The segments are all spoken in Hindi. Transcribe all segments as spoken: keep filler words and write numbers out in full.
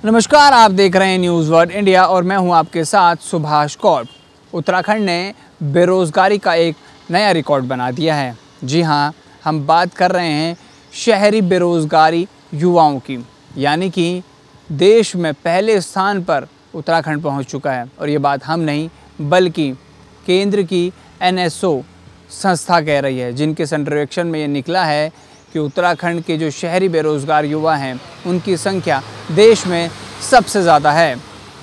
नमस्कार, आप देख रहे हैं न्यूज़ वर्ल्ड इंडिया और मैं हूं आपके साथ सुभाष कौर। उत्तराखंड ने बेरोज़गारी का एक नया रिकॉर्ड बना दिया है। जी हां, हम बात कर रहे हैं शहरी बेरोज़गारी युवाओं की, यानी कि देश में पहले स्थान पर उत्तराखंड पहुंच चुका है। और ये बात हम नहीं बल्कि केंद्र की एन एस ओ संस्था कह रही है, जिनके सर्वेक्षण में ये निकला है कि उत्तराखंड के जो शहरी बेरोज़गार युवा हैं उनकी संख्या देश में सबसे ज़्यादा है।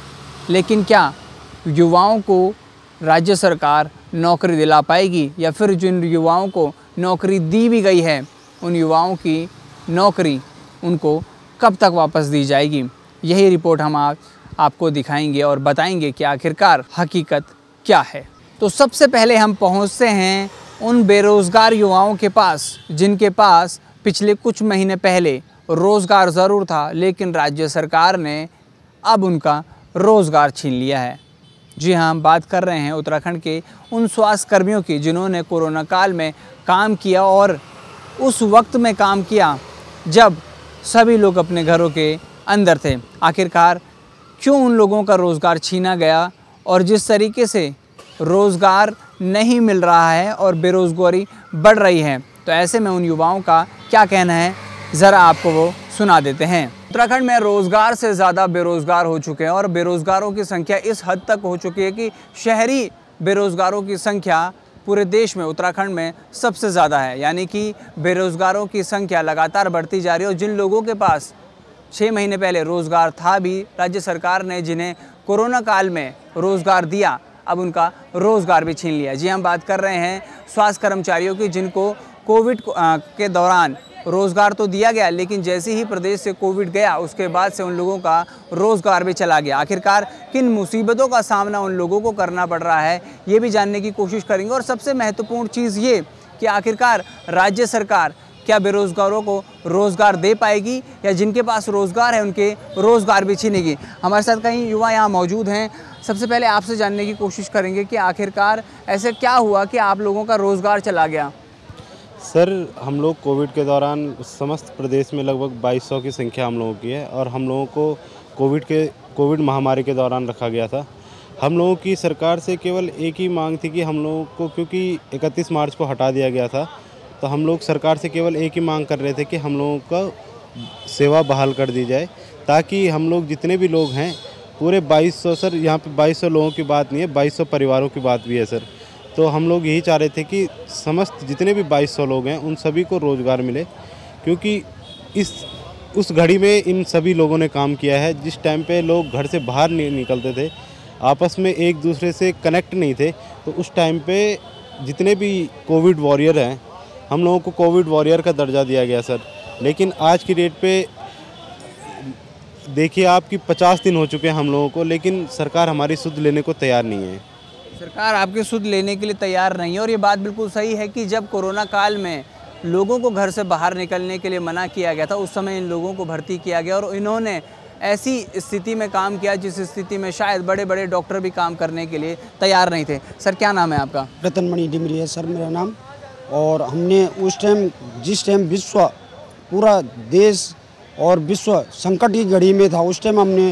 लेकिन क्या युवाओं को राज्य सरकार नौकरी दिला पाएगी, या फिर जिन युवाओं को नौकरी दी भी गई है उन युवाओं की नौकरी उनको कब तक वापस दी जाएगी? यही रिपोर्ट हम आज आपको दिखाएंगे और बताएंगे कि आखिरकार हकीकत क्या है। तो सबसे पहले हम पहुंचते हैं उन बेरोज़गार युवाओं के पास जिनके पास पिछले कुछ महीने पहले रोज़गार ज़रूर था, लेकिन राज्य सरकार ने अब उनका रोज़गार छीन लिया है। जी हाँ, हम बात कर रहे हैं उत्तराखंड के उन स्वास्थ्य कर्मियों की जिन्होंने कोरोना काल में काम किया और उस वक्त में काम किया जब सभी लोग अपने घरों के अंदर थे। आखिरकार क्यों उन लोगों का रोज़गार छीना गया और जिस तरीके से रोज़गार नहीं मिल रहा है और बेरोज़गारी बढ़ रही है, तो ऐसे में उन युवाओं का क्या कहना है, ज़रा आपको वो सुना देते हैं। उत्तराखंड में रोज़गार से ज़्यादा बेरोज़गार हो चुके हैं और बेरोज़गारों की संख्या इस हद तक हो चुकी है कि शहरी बेरोज़गारों की संख्या पूरे देश में उत्तराखंड में सबसे ज़्यादा है। यानी कि बेरोज़गारों की संख्या लगातार बढ़ती जा रही है और जिन लोगों के पास छः महीने पहले रोज़गार था भी, राज्य सरकार ने जिन्हें कोरोना काल में रोज़गार दिया, अब उनका रोज़गार भी छीन लिया। जी, हम बात कर रहे हैं स्वास्थ्य कर्मचारियों की जिनको कोविड के दौरान रोज़गार तो दिया गया, लेकिन जैसे ही प्रदेश से कोविड गया उसके बाद से उन लोगों का रोज़गार भी चला गया। आखिरकार किन मुसीबतों का सामना उन लोगों को करना पड़ रहा है, ये भी जानने की कोशिश करेंगे। और सबसे महत्वपूर्ण चीज़ ये कि आखिरकार राज्य सरकार क्या बेरोज़गारों को रोज़गार दे पाएगी या जिनके पास रोज़गार है उनके रोज़गार भी छीनेगी। हमारे साथ कई युवा यहाँ मौजूद हैं। सबसे पहले आपसे जानने की कोशिश करेंगे कि आखिरकार ऐसे क्या हुआ कि आप लोगों का रोज़गार चला गया? सर, हम लोग कोविड के दौरान समस्त प्रदेश में लगभग बाईस सौ की संख्या हम लोगों की है और हम लोगों को कोविड के कोविड महामारी के दौरान रखा गया था। हम लोगों की सरकार से केवल एक ही मांग थी कि हम लोगों को, क्योंकि इकतीस मार्च को हटा दिया गया था, तो हम लोग सरकार से केवल एक ही मांग कर रहे थे कि हम लोगों का सेवा बहाल कर दी जाए, ताकि हम लोग जितने भी लोग हैं पूरे बाईस सौ, सर यहाँ पे बाईस सौ लोगों की बात नहीं है, बाईस सौ परिवारों की बात भी है सर। तो हम लोग यही चाह रहे थे कि समस्त जितने भी बाईस सौ लोग हैं उन सभी को रोज़गार मिले, क्योंकि इस उस घड़ी में इन सभी लोगों ने काम किया है जिस टाइम पे लोग घर से बाहर नहीं निकलते थे, आपस में एक दूसरे से कनेक्ट नहीं थे। तो उस टाइम पे जितने भी कोविड वॉरियर हैं, हम लोगों को कोविड वॉरियर का दर्जा दिया गया सर। लेकिन आज की डेट पे देखिए आपकी पचास दिन हो चुके हैं हम लोगों को, लेकिन सरकार हमारी सुध लेने को तैयार नहीं है। सरकार आपकी सुध लेने के लिए तैयार नहीं है और ये बात बिल्कुल सही है कि जब कोरोना काल में लोगों को घर से बाहर निकलने के लिए मना किया गया था, उस समय इन लोगों को भर्ती किया गया और इन्होंने ऐसी स्थिति में काम किया जिस स्थिति में शायद बड़े बड़े डॉक्टर भी काम करने के लिए तैयार नहीं थे। सर, क्या नाम है आपका? रतनमणि डिमरी है सर मेरा नाम। और हमने उस टाइम जिस टाइम विश्व पूरा देश और विश्व संकट की घड़ी में था, उस टाइम हमने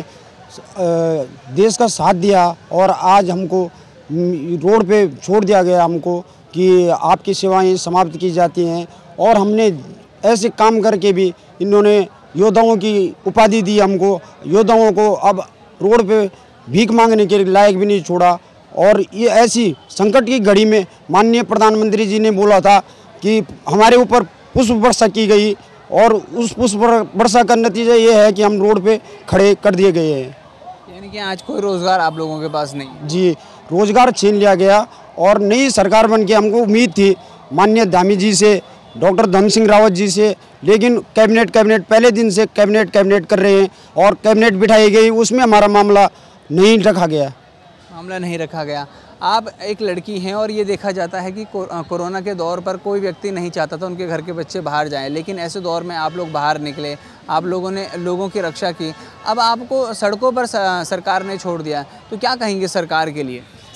देश का साथ दिया और आज हमको रोड पे छोड़ दिया गया हमको कि आपकी सेवाएं समाप्त की जाती हैं। और हमने ऐसे काम करके भी इन्होंने योद्धाओं की उपाधि दी हमको। योद्धाओं को अब रोड पे भीख मांगने के लायक भी नहीं छोड़ा। और ये ऐसी संकट की घड़ी में माननीय प्रधानमंत्री जी ने बोला था कि हमारे ऊपर पुष्प वर्षा की गई और उस पुष्प वर्षा का नतीजा ये है कि हम रोड पे खड़े कर दिए गए हैं। यानी कि आज कोई रोज़गार आप लोगों के पास नहीं? जी, रोज़गार छीन लिया गया और नई सरकार बन के हमको उम्मीद थी माननीय धामी जी से, डॉक्टर धन सिंह रावत जी से, लेकिन कैबिनेट कैबिनेट पहले दिन से कैबिनेट कैबिनेट कर रहे हैं और कैबिनेट बिठाई गई, उसमें हमारा मामला नहीं रखा गया मामला नहीं रखा गया। आप एक लड़की हैं और ये देखा जाता है कि कोरोना के दौर पर कोई व्यक्ति नहीं चाहता था उनके घर के बच्चे बाहर जाएं, लेकिन ऐसे दौर में आप लोग बाहर निकले, आप लोगों ने लोगों की रक्षा की। अब आपको सड़कों पर सरकार ने छोड़ दिया, तो क्या कहेंगे सरकार के लिए?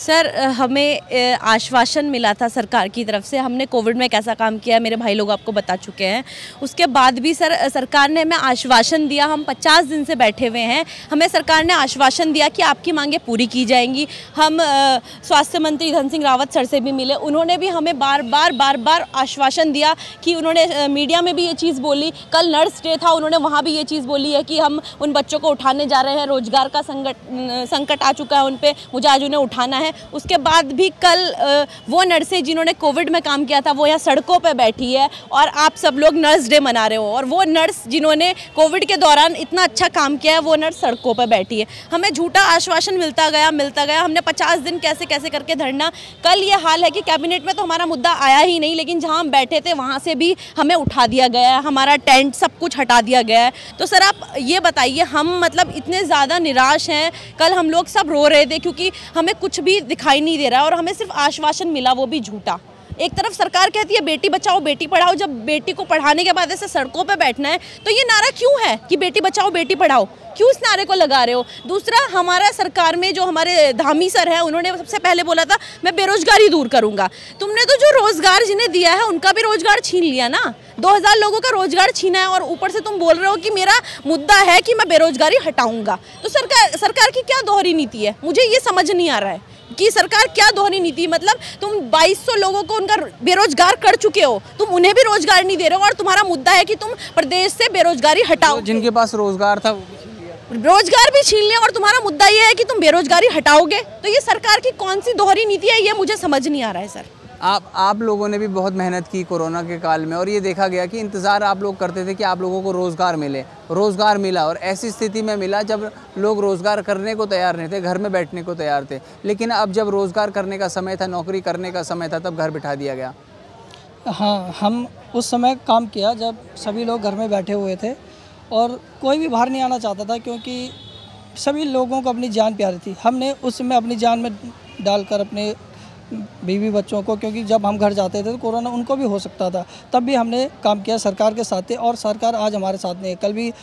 सर हमें आश्वासन मिला था सरकार की तरफ से, हमने कोविड में कैसा काम किया है मेरे भाई लोग आपको बता चुके हैं। उसके बाद भी सर सरकार ने हमें आश्वासन दिया, हम पचास दिन से बैठे हुए हैं, हमें सरकार ने आश्वासन दिया कि आपकी मांगें पूरी की जाएंगी। हम स्वास्थ्य मंत्री धन सिंह रावत सर से भी मिले, उन्होंने भी हमें बार बार बार बार आश्वासन दिया कि उन्होंने मीडिया में भी ये चीज़ बोली, कल नर्स डे था उन्होंने वहाँ भी ये चीज़ बोली है कि हम उन बच्चों को उठाने जा रहे हैं, रोजगार का संकट संकट आ चुका है उन पर, मुझे आज उन्हें उठाना है। उसके बाद भी कल वो नर्सें जिन्होंने कोविड में काम किया था वो यहाँ सड़कों पे बैठी है और आप सब लोग नर्स डे मना रहे हो, और वो नर्स जिन्होंने कोविड के दौरान इतना अच्छा काम किया है वो नर्स सड़कों पे बैठी है। हमें झूठा आश्वासन मिलता गया मिलता गया हमने पचास दिन कैसे कैसे करके धरना। कल ये हाल है कि कैबिनेट में तो हमारा मुद्दा आया ही नहीं, लेकिन जहाँ हम बैठे थे वहाँ से भी हमें उठा दिया गया है, हमारा टेंट सब कुछ हटा दिया गया है। तो सर आप ये बताइए, हम मतलब इतने ज़्यादा निराश हैं, कल हम लोग सब रो रहे थे क्योंकि हमें कुछ भी दिखाई नहीं दे रहा और हमें सिर्फ आश्वासन मिला, वो भी झूठा। एक तरफ सरकार कहती है बेटी बचाओ बेटी पढ़ाओ, जब बेटी को पढ़ाने के बाद ऐसे सड़कों पे बैठना है तो ये नारा क्यों है कि बेटी बचाओ बेटी पढ़ाओ, क्यों इस नारे को लगा रहे हो? दूसरा, हमारा सरकार में जो हमारे धामी सर है उन्होंने सबसे पहले बोला था मैं बेरोजगारी दूर करूंगा। तुमने तो जो रोजगार जिन्हें दिया है उनका भी रोजगार छीन लिया ना, दो हज़ार लोगों का रोजगार छीना है और ऊपर से तुम बोल रहे हो कि मेरा मुद्दा है कि मैं बेरोजगारी हटाऊंगा। तो सरकार सरकार की क्या दोहरी नीति है, मुझे ये समझ नहीं आ रहा है कि सरकार क्या दोहरी नीति, मतलब तुम बाईस सौ लोगों को उनका बेरोजगार कर चुके हो, तुम उन्हें भी रोजगार नहीं दे रहे हो और तुम्हारा मुद्दा है कि तुम प्रदेश से बेरोजगारी हटाओ। तो जिनके पास रोजगार था वो रोजगार भी छीन लिया और तुम्हारा मुद्दा ये है कि तुम बेरोजगारी हटाओगे। तो ये सरकार की कौन सी दोहरी नीति है, ये मुझे समझ नहीं आ रहा है सर। आप आप लोगों ने भी बहुत मेहनत की कोरोना के काल में और ये देखा गया कि इंतज़ार आप लोग करते थे कि आप लोगों को रोज़गार मिले, रोज़गार मिला और ऐसी स्थिति में मिला जब लोग रोज़गार करने को तैयार नहीं थे, घर में बैठने को तैयार थे। लेकिन अब जब रोज़गार करने का समय था, नौकरी करने का समय था, तब घर बिठा दिया गया। हाँ, हम उस समय काम किया जब सभी लोग घर में बैठे हुए थे और कोई भी बाहर नहीं आना चाहता था क्योंकि सभी लोगों को अपनी जान प्यारी थी। हमने उस समय अपनी जान में डालकर अपने बीवी बच्चों को, क्योंकि जब हम घर जाते थे तो कोरोना उनको भी हो सकता था, तब भी हमने काम किया सरकार के साथ थे और सरकार आज हमारे साथ नहीं है। कल भी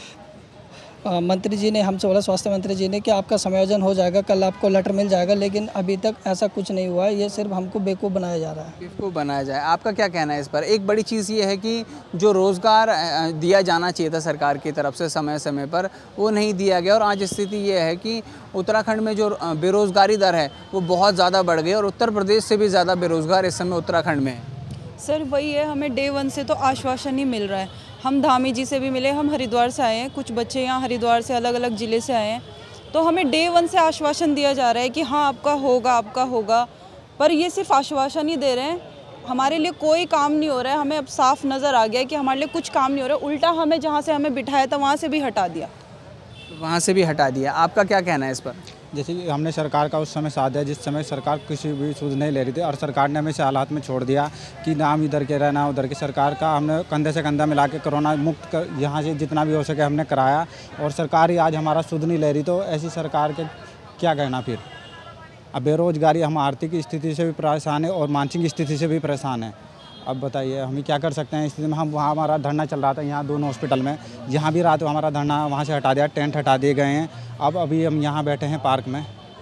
आ, मंत्री जी ने हमसे बोला, स्वास्थ्य मंत्री जी ने, कि आपका समायोजन हो जाएगा, कल आपको लेटर मिल जाएगा, लेकिन अभी तक ऐसा कुछ नहीं हुआ है। ये सिर्फ हमको बेवकूफ़ बनाया जा रहा है। बेवकूफ़ बनाया जाए, आपका क्या कहना है इस पर? एक बड़ी चीज़ ये है कि जो रोज़गार दिया जाना चाहिए था सरकार की तरफ से समय समय पर, वो नहीं दिया गया और आज स्थिति ये है कि उत्तराखंड में जो बेरोज़गारी दर है वो बहुत ज़्यादा बढ़ गई और उत्तर प्रदेश से भी ज़्यादा बेरोज़गार इस समय उत्तराखंड में है। सर वही है, हमें डे वन से तो आश्वासन ही मिल रहा है। हम धामी जी से भी मिले, हम हरिद्वार से आए हैं, कुछ बच्चे यहाँ हरिद्वार से अलग अलग ज़िले से आए हैं, तो हमें डे वन से आश्वासन दिया जा रहा है कि हाँ आपका होगा आपका होगा, पर ये सिर्फ आश्वासन ही दे रहे हैं, हमारे लिए कोई काम नहीं हो रहा है। हमें अब साफ नज़र आ गया है कि हमारे लिए कुछ काम नहीं हो रहा है, उल्टा हमें जहाँ से हमें बिठाया था वहाँ से भी हटा दिया वहाँ से भी हटा दिया। आपका क्या कहना है इस पर? जैसे कि हमने सरकार का उस समय साथ दिया जिस समय सरकार किसी भी सूझ नहीं ले रही थी और सरकार ने हमें इस हालात में छोड़ दिया कि ना हम इधर के रहना उधर के। सरकार का हमने कंधे से कंधा मिला के कोरोना मुक्त कर यहाँ से जितना भी हो सके हमने कराया और सरकार ही आज हमारा सूझ नहीं ले रही, तो ऐसी सरकार के क्या कहना फिर। अब बेरोजगारी, हम आर्थिक स्थिति से भी परेशान है और मानसिक स्थिति से भी परेशान है। अब बताइए हम क्या कर सकते हैं इस स्थिति में। हम वहाँ हमारा धरना चल रहा था यहाँ दोनों हॉस्पिटल में, जहाँ भी रात हमारा धरना वहाँ से हटा दिया, टेंट हटा दिए गए हैं। अब अभी हम यहाँ बैठे हैं पार्क में।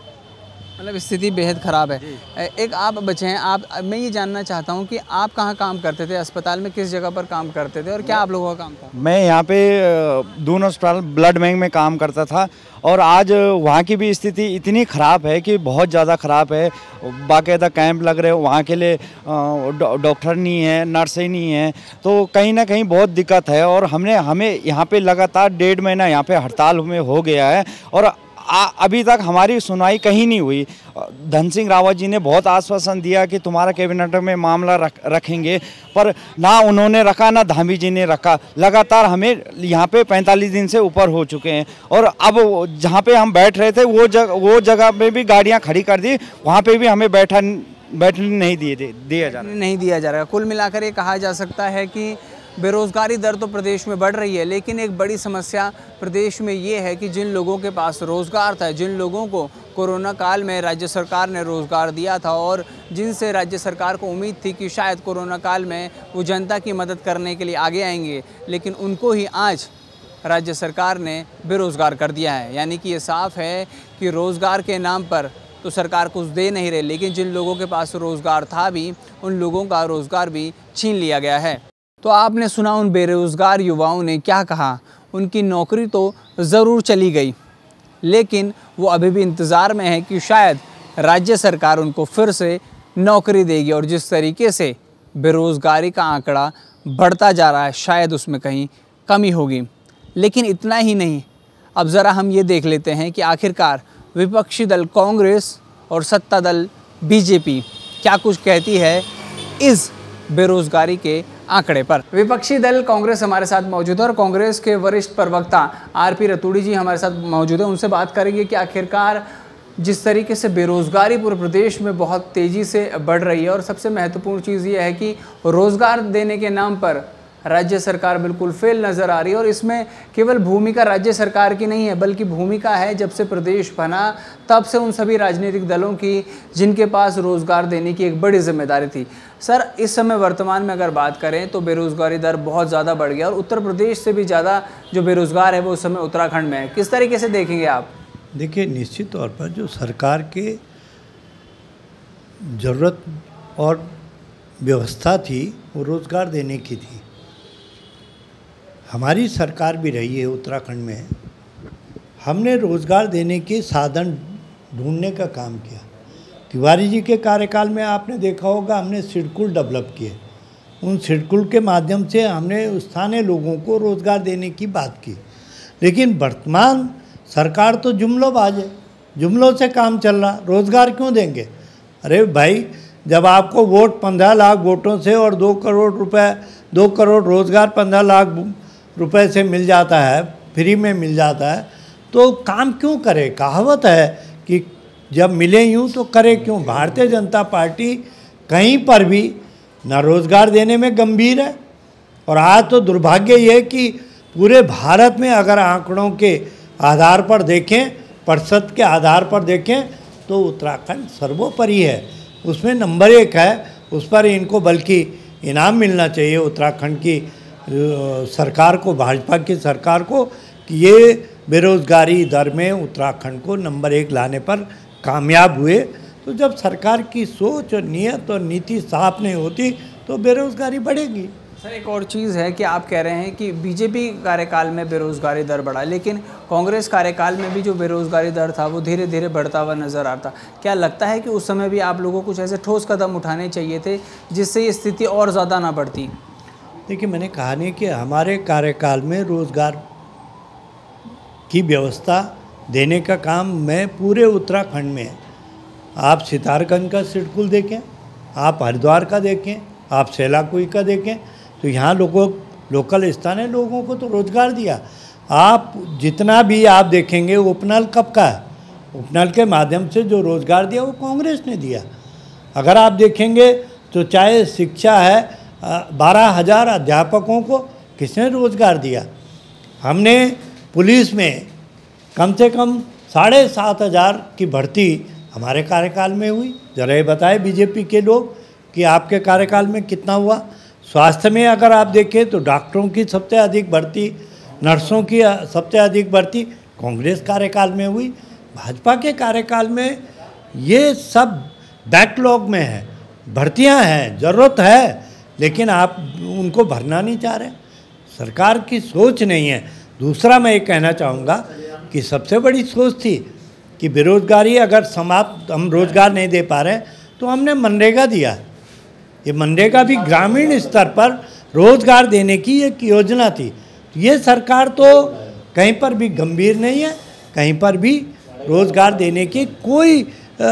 मतलब स्थिति बेहद ख़राब है। एक आप बचे हैं, आप मैं ये जानना चाहता हूँ कि आप कहाँ काम करते थे, अस्पताल में किस जगह पर काम करते थे और क्या आप लोगों का काम था? मैं यहाँ पे दून अस्पताल ब्लड बैंक में काम करता था और आज वहाँ की भी स्थिति इतनी ख़राब है कि बहुत ज़्यादा ख़राब है। बाकायदा कैंप लग रहे हैं, वहाँ के लिए डॉक्टर नहीं है, नर्सें नहीं है, तो कहीं ना कहीं बहुत दिक्कत है। और हमने हमें यहाँ पे लगातार डेढ़ महीना यहाँ पे हड़ताल में हो गया है और आ, अभी तक हमारी सुनवाई कहीं नहीं हुई। धन सिंह रावत जी ने बहुत आश्वासन दिया कि तुम्हारा कैबिनेट में मामला रख, रखेंगे, पर ना उन्होंने रखा ना धामी जी ने रखा। लगातार हमें यहाँ पे पैंतालीस दिन से ऊपर हो चुके हैं और अब जहाँ पे हम बैठ रहे थे वो जगह वो जगह पे भी गाड़ियाँ खड़ी कर दी, वहाँ पे भी हमें बैठा बैठने नहीं दिए दिया जा रहा नहीं दिया जा रहा। कुल मिलाकर ये कहा जा सकता है कि बेरोज़गारी दर तो प्रदेश में बढ़ रही है, लेकिन एक बड़ी समस्या प्रदेश में ये है कि जिन लोगों के पास रोज़गार था, जिन लोगों को कोरोना काल में राज्य सरकार ने रोज़गार दिया था और जिनसे राज्य सरकार को उम्मीद थी कि शायद कोरोना काल में वो जनता की मदद करने के लिए आगे आएंगे, लेकिन उनको ही आज राज्य सरकार ने बेरोज़गार कर दिया है। यानी कि ये साफ़ है कि रोज़गार के नाम पर तो सरकार कुछ दे नहीं रही, लेकिन जिन लोगों के पास रोज़गार था भी उन लोगों का रोज़गार भी छीन लिया गया है। तो आपने सुना उन बेरोज़गार युवाओं ने क्या कहा। उनकी नौकरी तो ज़रूर चली गई, लेकिन वो अभी भी इंतज़ार में है कि शायद राज्य सरकार उनको फिर से नौकरी देगी। और जिस तरीके से बेरोज़गारी का आंकड़ा बढ़ता जा रहा है, शायद उसमें कहीं कमी होगी। लेकिन इतना ही नहीं, अब ज़रा हम ये देख लेते हैं कि आखिरकार विपक्षी दल कांग्रेस और सत्ता दल बीजेपी क्या कुछ कहती है इस बेरोज़गारी के आंकड़े पर। विपक्षी दल कांग्रेस हमारे साथ मौजूद है और कांग्रेस के वरिष्ठ प्रवक्ता आर पी रतूड़ी जी हमारे साथ मौजूद है। उनसे बात करेंगे कि आखिरकार जिस तरीके से बेरोज़गारी पूरे प्रदेश में बहुत तेज़ी से बढ़ रही है और सबसे महत्वपूर्ण चीज़ ये है कि रोज़गार देने के नाम पर राज्य सरकार बिल्कुल फेल नज़र आ रही है। और इसमें केवल भूमिका राज्य सरकार की नहीं है, बल्कि भूमिका है जब से प्रदेश बना तब से उन सभी राजनीतिक दलों की जिनके पास रोज़गार देने की एक बड़ी जिम्मेदारी थी। सर, इस समय वर्तमान में अगर बात करें तो बेरोज़गारी दर बहुत ज़्यादा बढ़ गया और उत्तर प्रदेश से भी ज़्यादा जो बेरोज़गार है वो उस समय उत्तराखंड में है। किस तरीके से देखेंगे आप? देखिए, निश्चित तौर पर जो सरकार के ज़रूरत और व्यवस्था थी वो रोज़गार देने की थी। हमारी सरकार भी रही है उत्तराखंड में, हमने रोज़गार देने के साधन ढूंढने का काम किया। तिवारी जी के कार्यकाल में आपने देखा होगा हमने सिडकुल डेवलप किए, उन सिडकुल के माध्यम से हमने स्थानीय लोगों को रोज़गार देने की बात की। लेकिन वर्तमान सरकार तो जुमलोबाज है, जुमलों से काम चल रहा, रोज़गार क्यों देंगे? अरे भाई, जब आपको वोट पंद्रह लाख वोटों से और दो करोड़ रुपए दो करोड़ रोज़गार पंद्रह लाख रुपए से मिल जाता है, फ्री में मिल जाता है, तो काम क्यों करे? कहावत है कि जब मिले यूँ तो करे क्यों। भारतीय जनता पार्टी कहीं पर भी ना रोज़गार देने में गंभीर है। और आज तो दुर्भाग्य ये कि पूरे भारत में अगर आंकड़ों के आधार पर देखें, प्रतिशत के आधार पर देखें, तो उत्तराखंड सर्वोपरि है, उसमें नंबर एक है। उस पर इनको बल्कि इनाम मिलना चाहिए उत्तराखंड की सरकार को, भाजपा की सरकार को, कि ये बेरोज़गारी दर में उत्तराखंड को नंबर एक लाने पर कामयाब हुए। तो जब सरकार की सोच और नीयत और नीति साफ नहीं होती तो बेरोज़गारी बढ़ेगी। सर, एक और चीज़ है कि आप कह रहे हैं कि बीजेपी कार्यकाल में बेरोज़गारी दर बढ़ा, लेकिन कांग्रेस कार्यकाल में भी जो बेरोज़गारी दर था वो धीरे धीरे बढ़ता हुआ नज़र आता। क्या लगता है कि उस समय भी आप लोगों को कुछ ऐसे ठोस कदम उठाने चाहिए थे जिससे ये स्थिति और ज़्यादा ना बढ़ती? देखिए, मैंने कहा नहीं कि हमारे कार्यकाल में रोज़गार की व्यवस्था देने का काम मैं पूरे उत्तराखंड में, आप सितारगंज का सिडकुल देखें, आप हरिद्वार का देखें, आप सेलाकुई का देखें, तो यहाँ लोगों लोकल स्थानीय लोगों को तो रोज़गार दिया। आप जितना भी आप देखेंगे उपनल कब का है, उपनल के माध्यम से जो रोज़गार दिया वो कांग्रेस ने दिया। अगर आप देखेंगे तो चाहे शिक्षा है, बारह हज़ार अध्यापकों को किसने रोज़गार दिया? हमने पुलिस में कम से कम साढ़े सात हज़ार की भर्ती हमारे कार्यकाल में हुई। जरा ये बताएं बीजेपी के लोग कि आपके कार्यकाल में कितना हुआ? स्वास्थ्य में अगर आप देखें तो डॉक्टरों की सबसे अधिक भर्ती, नर्सों की सबसे अधिक भर्ती कांग्रेस कार्यकाल में हुई। भाजपा के कार्यकाल में ये सब बैकलॉग में है, भर्तियां हैं, ज़रूरत है, लेकिन आप उनको भरना नहीं चाह रहे। सरकार की सोच नहीं है। दूसरा मैं ये कहना चाहूँगा कि सबसे बड़ी सोच थी कि बेरोज़गारी अगर समाप्त, हम रोज़गार नहीं दे पा रहे तो हमने मनरेगा दिया। ये मनरेगा भी ग्रामीण स्तर पर रोज़गार देने की एक योजना थी। ये सरकार तो कहीं पर भी गंभीर नहीं है, कहीं पर भी रोज़गार देने की कोई आ,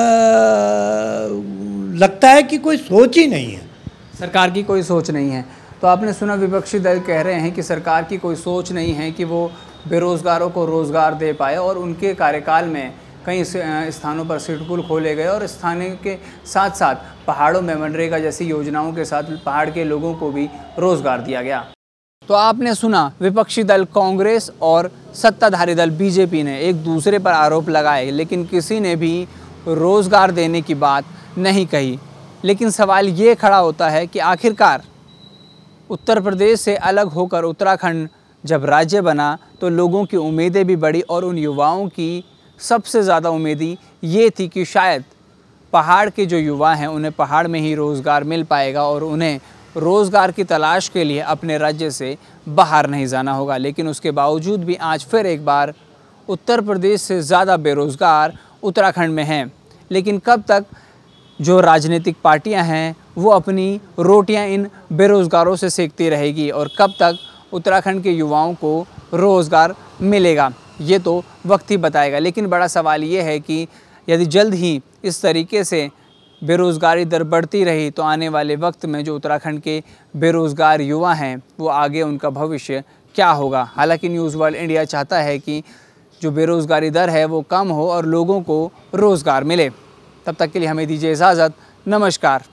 लगता है कि कोई सोच ही नहीं है। सरकार की कोई सोच नहीं है। तो आपने सुना विपक्षी दल कह रहे हैं कि सरकार की कोई सोच नहीं है कि वो बेरोज़गारों को रोज़गार दे पाए, और उनके कार्यकाल में कई स्थानों पर सिडकुल खोले गए और स्थानीय के साथ साथ पहाड़ों में मनरेगा जैसी योजनाओं के साथ पहाड़ के लोगों को भी रोज़गार दिया गया। तो आपने सुना विपक्षी दल कांग्रेस और सत्ताधारी दल बीजेपी ने एक दूसरे पर आरोप लगाए, लेकिन किसी ने भी रोज़गार देने की बात नहीं कही। लेकिन सवाल ये खड़ा होता है कि आखिरकार उत्तर प्रदेश से अलग होकर उत्तराखंड जब राज्य बना तो लोगों की उम्मीदें भी बढ़ी और उन युवाओं की सबसे ज़्यादा उम्मीदी ये थी कि शायद पहाड़ के जो युवा हैं उन्हें पहाड़ में ही रोज़गार मिल पाएगा और उन्हें रोज़गार की तलाश के लिए अपने राज्य से बाहर नहीं जाना होगा। लेकिन उसके बावजूद भी आज फिर एक बार उत्तर प्रदेश से ज़्यादा बेरोज़गार उत्तराखंड में हैं। लेकिन कब तक जो राजनीतिक पार्टियां हैं वो अपनी रोटियां इन बेरोज़गारों से सेकती रहेगी और कब तक उत्तराखंड के युवाओं को रोज़गार मिलेगा, ये तो वक्त ही बताएगा। लेकिन बड़ा सवाल ये है कि यदि जल्द ही इस तरीके से बेरोज़गारी दर बढ़ती रही तो आने वाले वक्त में जो उत्तराखंड के बेरोज़गार युवा हैं वो आगे उनका भविष्य क्या होगा। हालांकि न्यूज़ वर्ल्ड इंडिया चाहता है कि जो बेरोज़गारी दर है वो कम हो और लोगों को रोज़गार मिले। तब तक के लिए हमें दीजिए इजाज़त। नमस्कार।